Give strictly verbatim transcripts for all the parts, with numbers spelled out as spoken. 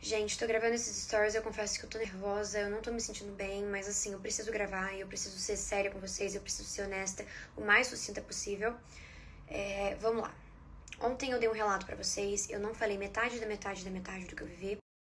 Gente, tô gravando esses stories, eu confesso que eu tô nervosa, eu não tô me sentindo bem, mas assim, eu preciso gravar, eu preciso ser séria com vocês, eu preciso ser honesta, o mais sucinta possível. É, vamos lá. Ontem eu dei um relato pra vocês, eu não falei metade da metade da metade do que eu vivi,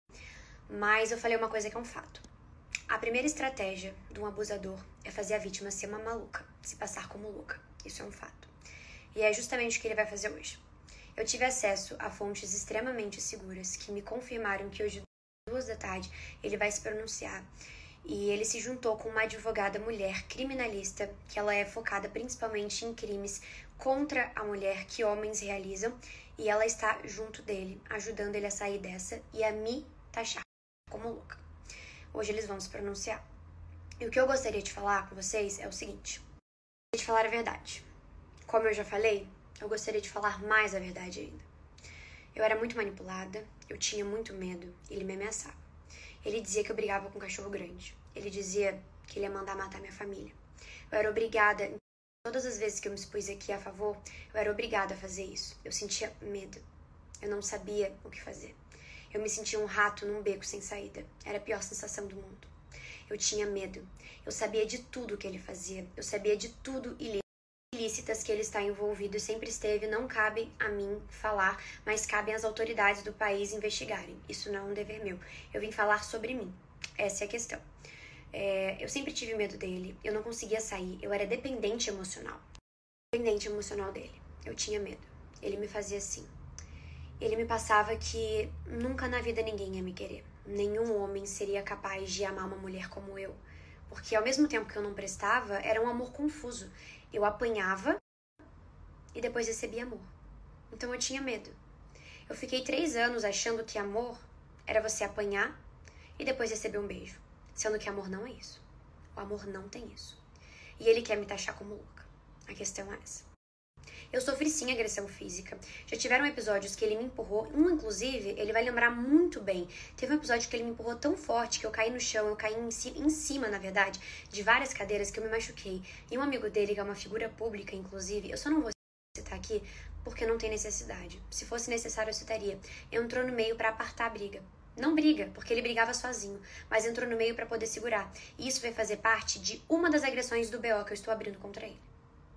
mas eu falei uma coisa que é um fato. A primeira estratégia de um abusador é fazer a vítima ser uma maluca, se passar como louca. Isso é um fato. E é justamente o que ele vai fazer hoje. Eu tive acesso a fontes extremamente seguras que me confirmaram que hoje, duas da tarde, ele vai se pronunciar. E ele se juntou com uma advogada mulher criminalista, que ela é focada principalmente em crimes contra a mulher que homens realizam, e ela está junto dele, ajudando ele a sair dessa e a me taxar como louca. Hoje eles vão se pronunciar. E o que eu gostaria de falar com vocês é o seguinte: eu gostaria de falar a verdade. Como eu já falei, eu gostaria de falar mais a verdade ainda. Eu era muito manipulada, eu tinha muito medo, ele me ameaçava. Ele dizia que eu brigava com um cachorro grande. Ele dizia que ele ia mandar matar minha família. Eu era obrigada, todas as vezes que eu me expus aqui a favor, eu era obrigada a fazer isso. Eu sentia medo. Eu não sabia o que fazer. Eu me sentia um rato num beco sem saída. Era a pior sensação do mundo. Eu tinha medo. Eu sabia de tudo que ele fazia. Eu sabia de tudo ilícito. ilícitas que ele está envolvido e sempre esteve, não cabe a mim falar, mas cabem às autoridades do país investigarem. Isso não é um dever meu. Eu vim falar sobre mim. Essa é a questão. É, eu sempre tive medo dele, eu não conseguia sair, eu era dependente emocional. Dependente emocional dele. Eu tinha medo. Ele me fazia assim. Ele me passava que nunca na vida ninguém ia me querer. Nenhum homem seria capaz de amar uma mulher como eu. Porque ao mesmo tempo que eu não prestava, era um amor confuso. Eu apanhava e depois recebia amor. Então eu tinha medo. Eu fiquei três anos achando que amor era você apanhar e depois receber um beijo. Sendo que amor não é isso. O amor não tem isso. E ele quer me taxar como louca. A questão é essa. Eu sofri sim agressão física. Já tiveram episódios que ele me empurrou. Um, inclusive, ele vai lembrar muito bem. Teve um episódio que ele me empurrou tão forte que eu caí no chão. Eu caí em, ci em cima, na verdade, de várias cadeiras que eu me machuquei. E um amigo dele, que é uma figura pública, inclusive, eu só não vou citar aqui porque não tem necessidade. Se fosse necessário, eu citaria. Entrou no meio pra apartar a briga. Não briga, porque ele brigava sozinho, mas entrou no meio pra poder segurar. E isso vai fazer parte de uma das agressões do B O que eu estou abrindo contra ele.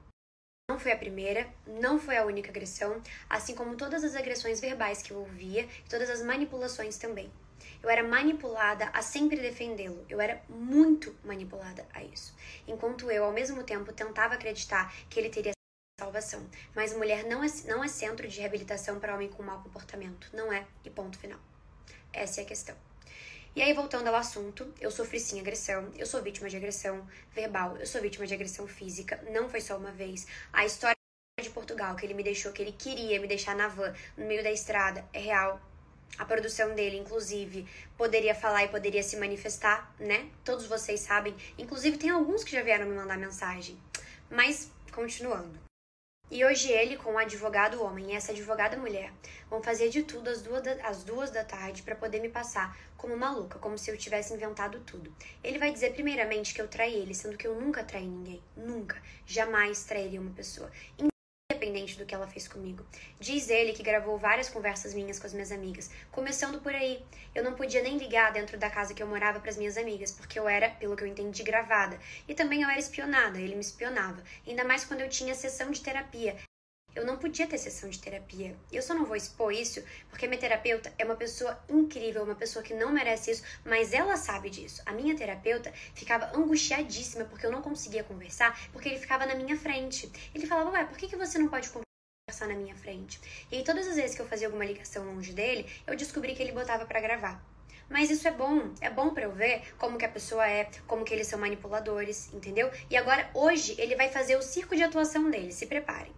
Não foi a primeira, não foi a única agressão, assim como todas as agressões verbais que eu ouvia e todas as manipulações também. Eu era manipulada a sempre defendê-lo, eu era muito manipulada a isso. Enquanto eu, ao mesmo tempo, tentava acreditar que ele teria salvação. Mas mulher não é, não é centro de reabilitação para homem com mau comportamento, não é, e ponto final. Essa é a questão. E aí, voltando ao assunto, eu sofri sim agressão, eu sou vítima de agressão verbal, eu sou vítima de agressão física, não foi só uma vez. A história de Portugal, que ele me deixou, que ele queria me deixar na van, no meio da estrada, é real. A produção dele, inclusive, poderia falar e poderia se manifestar, né? Todos vocês sabem, inclusive tem alguns que já vieram me mandar mensagem. Mas, continuando. E hoje ele, com o advogado homem e essa advogada mulher, vão fazer de tudo às duas da, às duas da tarde para poder me passar como maluca, como se eu tivesse inventado tudo. Ele vai dizer primeiramente que eu traí ele, sendo que eu nunca traí ninguém. Nunca. Jamais trairia uma pessoa. Independente do que ela fez comigo. Diz ele que gravou várias conversas minhas com as minhas amigas. Começando por aí. Eu não podia nem ligar dentro da casa que eu morava para as minhas amigas, porque eu era, pelo que eu entendi, gravada. E também eu era espionada, ele me espionava. Ainda mais quando eu tinha sessão de terapia. Eu não podia ter sessão de terapia. Eu só não vou expor isso porque minha terapeuta é uma pessoa incrível, uma pessoa que não merece isso, mas ela sabe disso. A minha terapeuta ficava angustiadíssima porque eu não conseguia conversar, porque ele ficava na minha frente. Ele falava, ué, por que que você não pode conversar na minha frente? E aí, todas as vezes que eu fazia alguma ligação longe dele, eu descobri que ele botava pra gravar. Mas isso é bom, é bom pra eu ver como que a pessoa é, como que eles são manipuladores, entendeu? E agora, hoje, ele vai fazer o circo de atuação dele, se preparem.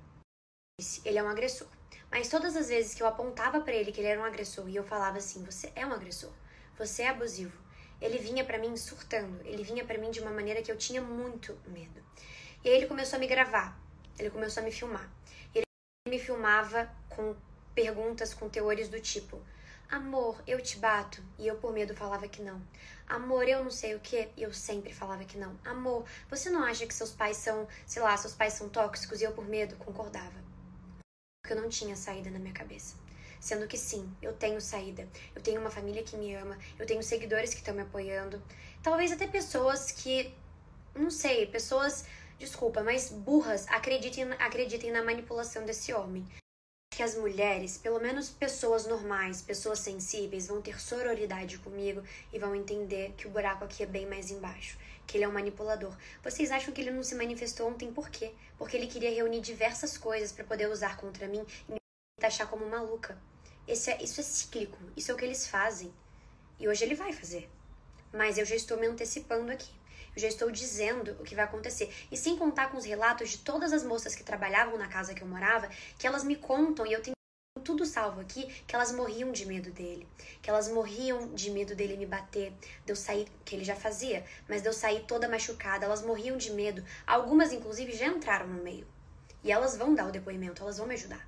Ele é um agressor. Mas todas as vezes que eu apontava pra ele que ele era um agressor e eu falava assim, você é um agressor, você é abusivo, ele vinha pra mim surtando, ele vinha pra mim de uma maneira que eu tinha muito medo. E aí ele começou a me gravar, ele começou a me filmar. Ele me filmava com perguntas, com teores do tipo, amor, eu te bato? E eu por medo falava que não. Amor, eu não sei o que? E eu sempre falava que não. Amor, você não acha que seus pais são, sei lá, seus pais são tóxicos? E eu por medo concordava. Porque eu não tinha saída na minha cabeça. Sendo que sim, eu tenho saída. Eu tenho uma família que me ama, eu tenho seguidores que estão me apoiando. Talvez até pessoas que, não sei, pessoas, desculpa, mas burras, acreditem, acreditem na manipulação desse homem. Que as mulheres, pelo menos pessoas normais, pessoas sensíveis, vão ter sororidade comigo e vão entender que o buraco aqui é bem mais embaixo, que ele é um manipulador. Vocês acham que ele não se manifestou ontem por quê? Porque ele queria reunir diversas coisas para poder usar contra mim e me taxar como maluca. Esse é, isso é cíclico, isso é o que eles fazem. E hoje ele vai fazer. Mas eu já estou me antecipando aqui. Eu já estou dizendo o que vai acontecer. E sem contar com os relatos de todas as moças que trabalhavam na casa que eu morava, que elas me contam, e eu tenho tudo salvo aqui, que elas morriam de medo dele. Que elas morriam de medo dele me bater, de eu sair, que ele já fazia, mas de eu sair toda machucada. Elas morriam de medo. Algumas, inclusive, já entraram no meio. E elas vão dar o depoimento, elas vão me ajudar.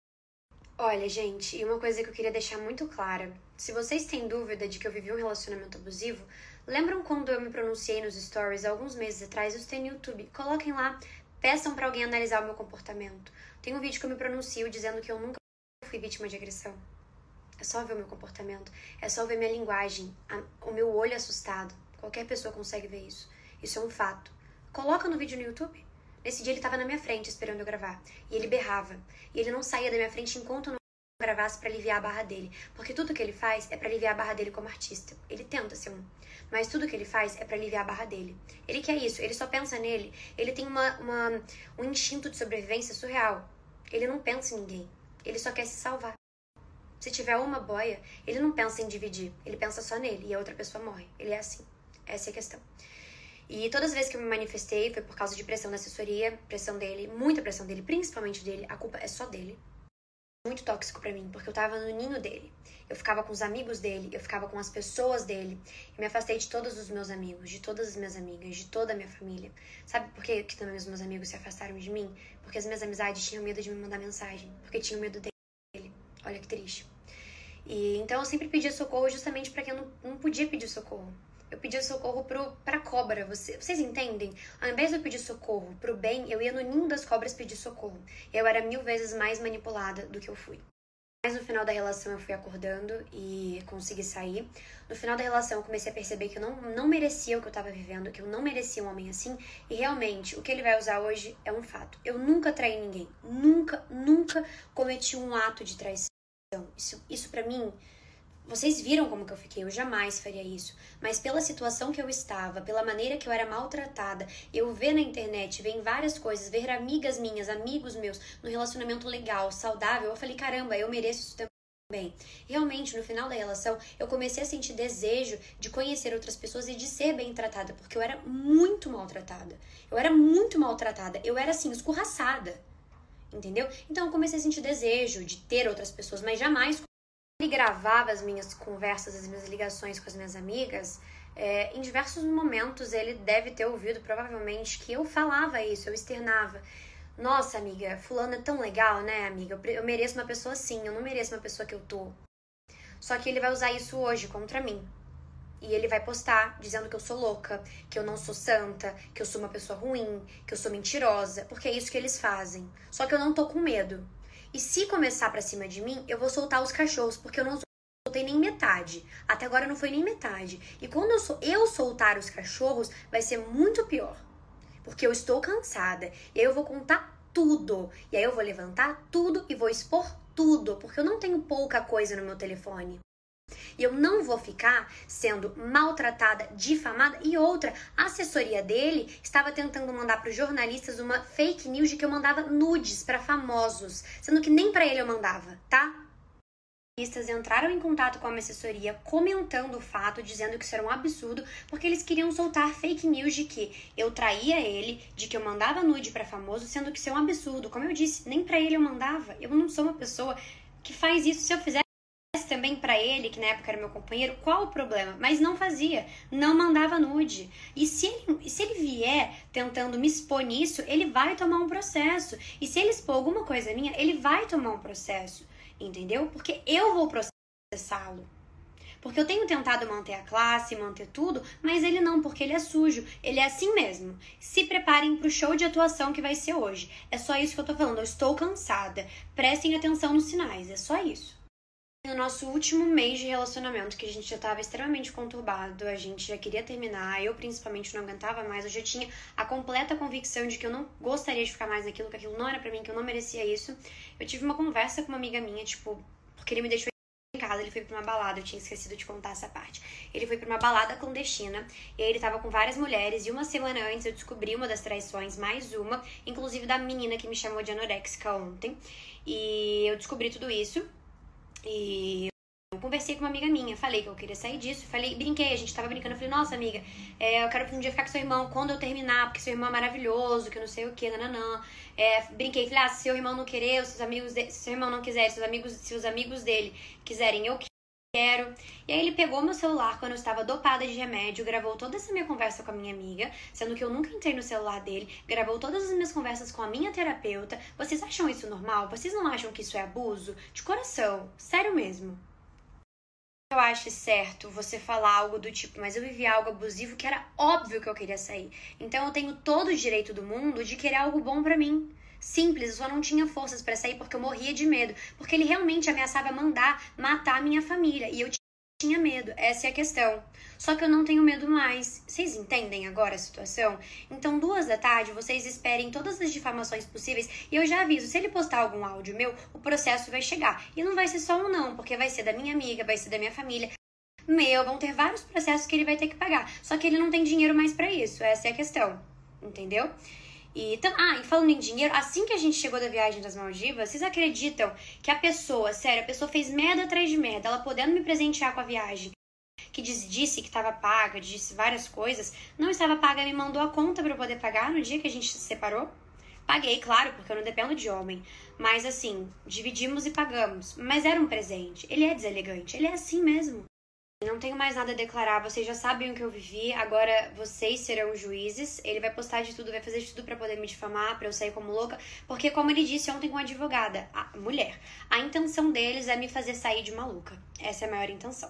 Olha, gente, e uma coisa que eu queria deixar muito clara. Se vocês têm dúvida de que eu vivi um relacionamento abusivo, lembram quando eu me pronunciei nos stories alguns meses atrás? Isso tem no YouTube. Coloquem lá, peçam pra alguém analisar o meu comportamento. Tem um vídeo que eu me pronuncio dizendo que eu nunca fui vítima de agressão. É só ver o meu comportamento, é só ver minha linguagem, a, o meu olho assustado. Qualquer pessoa consegue ver isso. Isso é um fato. Coloca no vídeo no YouTube. Nesse dia ele estava na minha frente esperando eu gravar. E ele berrava. E ele não saía da minha frente enquanto eu não gravasse pra aliviar a barra dele. Porque tudo que ele faz é pra aliviar a barra dele como artista. Ele tenta ser um. Mas tudo que ele faz é pra aliviar a barra dele. Ele quer isso, ele só pensa nele. Ele tem uma, uma, um instinto de sobrevivência surreal. Ele não pensa em ninguém. Ele só quer se salvar. Se tiver uma boia, ele não pensa em dividir. Ele pensa só nele e a outra pessoa morre. Ele é assim. Essa é a questão. E todas as vezes que eu me manifestei foi por causa de pressão da assessoria, pressão dele, muita pressão dele, principalmente dele. A culpa é só dele. Muito tóxico pra mim, porque eu tava no ninho dele. Eu ficava com os amigos dele, eu ficava com as pessoas dele. Eu me afastei de todos os meus amigos, de todas as minhas amigas, de toda a minha família. Sabe por que, que também os meus amigos se afastaram de mim? Porque as minhas amizades tinham medo de me mandar mensagem, porque tinham medo dele. Olha que triste. E então eu sempre pedia socorro justamente pra quem eu não, não podia pedir socorro. Eu pedia socorro pro, pra cobra, você, vocês entendem? Ao invés de eu pedir socorro pro bem, eu ia no ninho das cobras pedir socorro. Eu era mil vezes mais manipulada do que eu fui. Mas no final da relação eu fui acordando e consegui sair. No final da relação eu comecei a perceber que eu não, não merecia o que eu tava vivendo, que eu não merecia um homem assim. E realmente, o que ele vai usar hoje é um fato. Eu nunca traí ninguém. Nunca, nunca cometi um ato de traição. Isso, isso pra mim... Vocês viram como que eu fiquei, eu jamais faria isso. Mas pela situação que eu estava, pela maneira que eu era maltratada, eu ver na internet, ver em várias coisas, ver amigas minhas, amigos meus, num relacionamento legal, saudável, eu falei, caramba, eu mereço isso também. Realmente, no final da relação, eu comecei a sentir desejo de conhecer outras pessoas e de ser bem tratada, porque eu era muito maltratada. Eu era muito maltratada, eu era assim, escorraçada. Entendeu? Então eu comecei a sentir desejo de ter outras pessoas, mas jamais... Ele gravava as minhas conversas, as minhas ligações com as minhas amigas, é, em diversos momentos ele deve ter ouvido provavelmente que eu falava isso, eu externava. Nossa, amiga, fulano é tão legal, né, amiga? Eu mereço uma pessoa assim, eu não mereço uma pessoa que eu tô. Só que ele vai usar isso hoje contra mim. E ele vai postar dizendo que eu sou louca, que eu não sou santa, que eu sou uma pessoa ruim, que eu sou mentirosa, porque é isso que eles fazem. Só que eu não tô com medo. E se começar pra cima de mim, eu vou soltar os cachorros, porque eu não soltei nem metade. Até agora não foi nem metade. E quando eu, sol eu soltar os cachorros, vai ser muito pior. Porque eu estou cansada. E aí eu vou contar tudo. E aí eu vou levantar tudo e vou expor tudo. Porque eu não tenho pouca coisa no meu telefone. E eu não vou ficar sendo maltratada, difamada. E outra, a assessoria dele estava tentando mandar para os jornalistas uma fake news de que eu mandava nudes para famosos, sendo que nem para ele eu mandava, tá? Os jornalistas entraram em contato com a minha assessoria comentando o fato, dizendo que isso era um absurdo, porque eles queriam soltar fake news de que eu traía ele, de que eu mandava nude para famoso, sendo que isso é um absurdo. Como eu disse, nem para ele eu mandava. Eu não sou uma pessoa que faz isso. Se eu fizer também pra ele, que na época era meu companheiro, qual o problema? Mas não fazia, não mandava nude. E se ele, se ele vier tentando me expor nisso, ele vai tomar um processo. E se ele expor alguma coisa minha, ele vai tomar um processo, entendeu? Porque eu vou processá-lo. Porque eu tenho tentado manter a classe, manter tudo, mas ele não, porque ele é sujo. Ele é assim mesmo. Se preparem pro show de atuação que vai ser hoje. É só isso que eu tô falando, eu estou cansada. Prestem atenção nos sinais, é só isso. No nosso último mês de relacionamento, que a gente já tava extremamente conturbado, a gente já queria terminar, eu principalmente não aguentava mais, eu já tinha a completa convicção de que eu não gostaria de ficar mais naquilo, que aquilo não era pra mim, que eu não merecia isso. Eu tive uma conversa com uma amiga minha, tipo, porque ele me deixou em casa, ele foi pra uma balada, eu tinha esquecido de contar essa parte. Ele foi pra uma balada clandestina, e aí ele tava com várias mulheres, e uma semana antes eu descobri uma das traições, mais uma, inclusive da menina que me chamou de anoréxica ontem, e eu descobri tudo isso. E eu conversei com uma amiga minha, falei que eu queria sair disso, falei, brinquei, a gente tava brincando, eu falei, nossa amiga, é, eu quero um dia ficar com seu irmão quando eu terminar, porque seu irmão é maravilhoso, que eu não sei o que, nananã. É, brinquei, falei, ah, se seu irmão não querer, os seus amigos de... se seu irmão não quiser, se os amigos, se os amigos dele quiserem, eu quero. E aí ele pegou meu celular quando eu estava dopada de remédio, gravou toda essa minha conversa com a minha amiga, sendo que eu nunca entrei no celular dele, gravou todas as minhas conversas com a minha terapeuta. Vocês acham isso normal? Vocês não acham que isso é abuso? De coração, sério mesmo. Eu acho certo você falar algo do tipo, mas eu vivi algo abusivo que era óbvio que eu queria sair. Então eu tenho todo o direito do mundo de querer algo bom pra mim. Simples, eu só não tinha forças pra sair porque eu morria de medo. Porque ele realmente ameaçava mandar matar a minha família. E eu tinha medo, essa é a questão. Só que eu não tenho medo mais. Vocês entendem agora a situação? Então, duas da tarde, vocês esperem todas as difamações possíveis. E eu já aviso, se ele postar algum áudio meu, o processo vai chegar. E não vai ser só um não, porque vai ser da minha amiga, vai ser da minha família. Meu, vão ter vários processos que ele vai ter que pagar. Só que ele não tem dinheiro mais pra isso, essa é a questão. Entendeu? E, ah, e falando em dinheiro, assim que a gente chegou da viagem das Maldivas, vocês acreditam que a pessoa, sério, a pessoa fez merda atrás de merda, ela podendo me presentear com a viagem, que diz, disse que estava paga, disse várias coisas, não estava paga, me mandou a conta pra eu poder pagar no dia que a gente se separou? Paguei, claro, porque eu não dependo de homem, mas assim, dividimos e pagamos, mas era um presente, ele é deselegante, ele é assim mesmo. Não tenho mais nada a declarar, vocês já sabem o que eu vivi, agora vocês serão juízes. Ele vai postar de tudo, vai fazer de tudo pra poder me difamar, pra eu sair como louca, porque como ele disse ontem com a advogada, a mulher, a intenção deles é me fazer sair de maluca. Essa é a maior intenção.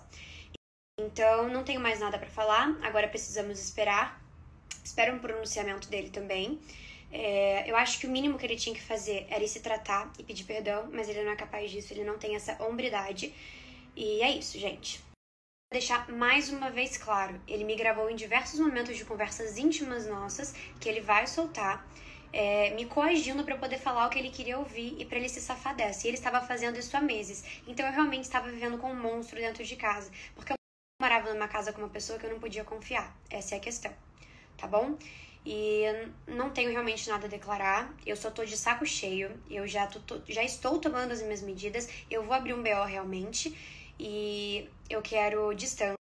Então, não tenho mais nada pra falar, agora precisamos esperar. Espero um pronunciamento dele também. É, eu acho que o mínimo que ele tinha que fazer era ir se tratar e pedir perdão, mas ele não é capaz disso, ele não tem essa hombridade. E é isso, gente. Deixar mais uma vez claro, ele me gravou em diversos momentos de conversas íntimas nossas, que ele vai soltar, é, me coagindo pra eu poder falar o que ele queria ouvir e pra ele se safar dessa. E ele estava fazendo isso há meses. Então eu realmente estava vivendo com um monstro dentro de casa, porque eu morava numa casa com uma pessoa que eu não podia confiar. Essa é a questão, tá bom? E não tenho realmente nada a declarar, eu só tô de saco cheio, eu já, tô, tô, já estou tomando as minhas medidas, eu vou abrir um B O realmente. E eu quero distância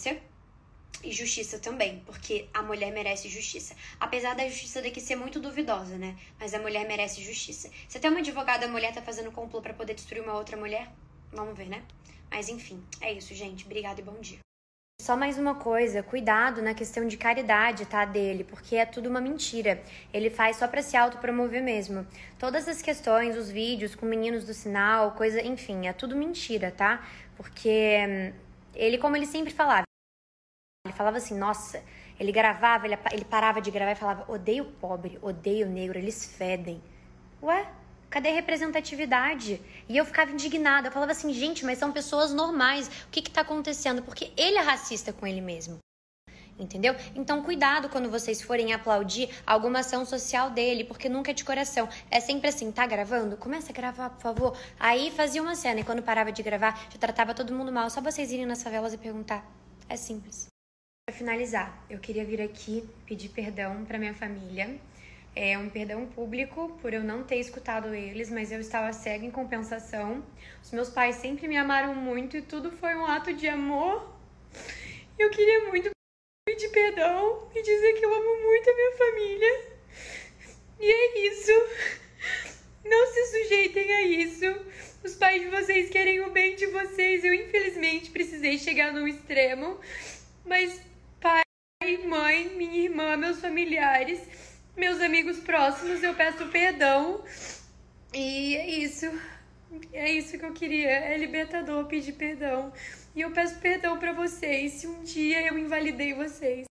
e justiça também, porque a mulher merece justiça. Apesar da justiça daqui ser muito duvidosa, né? Mas a mulher merece justiça. Se até uma advogada mulher tá fazendo complô pra poder destruir uma outra mulher, vamos ver, né? Mas enfim, é isso, gente. Obrigada e bom dia. Só mais uma coisa, cuidado na questão de caridade, tá, dele, porque é tudo uma mentira. Ele faz só pra se autopromover mesmo. Todas as questões, os vídeos com meninos do sinal, coisa, enfim, é tudo mentira, tá? Porque ele, como ele sempre falava, ele falava assim, nossa, ele gravava, ele, ele parava de gravar e falava, odeio pobre, odeio negro, eles fedem. Ué? Cadê a representatividade? E eu ficava indignada. Eu falava assim, gente, mas são pessoas normais. O que que tá acontecendo? Porque ele é racista com ele mesmo. Entendeu? Então, cuidado quando vocês forem aplaudir alguma ação social dele, porque nunca é de coração. É sempre assim, tá gravando? Começa a gravar, por favor. Aí fazia uma cena e quando parava de gravar, já tratava todo mundo mal. Só vocês irem nas favelas e perguntar. É simples. Pra finalizar, eu queria vir aqui pedir perdão pra minha família. É um perdão público por eu não ter escutado eles, mas eu estava cega em compensação. Os meus pais sempre me amaram muito e tudo foi um ato de amor. Eu queria muito pedir perdão e dizer que eu amo muito a minha família. E é isso. Não se sujeitem a isso. Os pais de vocês querem o bem de vocês. Eu, infelizmente, precisei chegar num extremo. Mas pai, mãe, minha irmã, meus familiares, meus amigos próximos, eu peço perdão. E é isso. É isso que eu queria. É libertador pedir perdão. E eu peço perdão pra vocês se um dia eu invalidei vocês.